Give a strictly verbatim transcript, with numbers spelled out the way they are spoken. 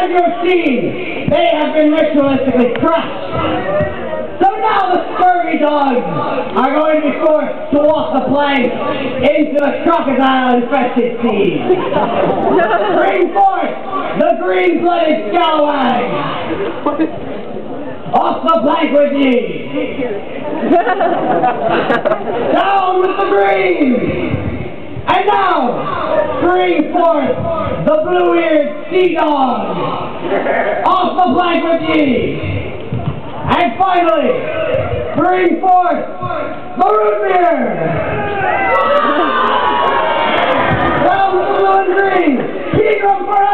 as you have seen, they have been ritualistically crushed. So now the scurvy dogs are going to be forced to walk the plank into the crocodile-infested sea. Bring forth the green-blooded scalawag! Off the plank with ye! Down with the green! And now, bring forth the blue-eared sea dog! Off the plank with ye! And finally, bring forth the root beer! Down with the blue and green! Pegram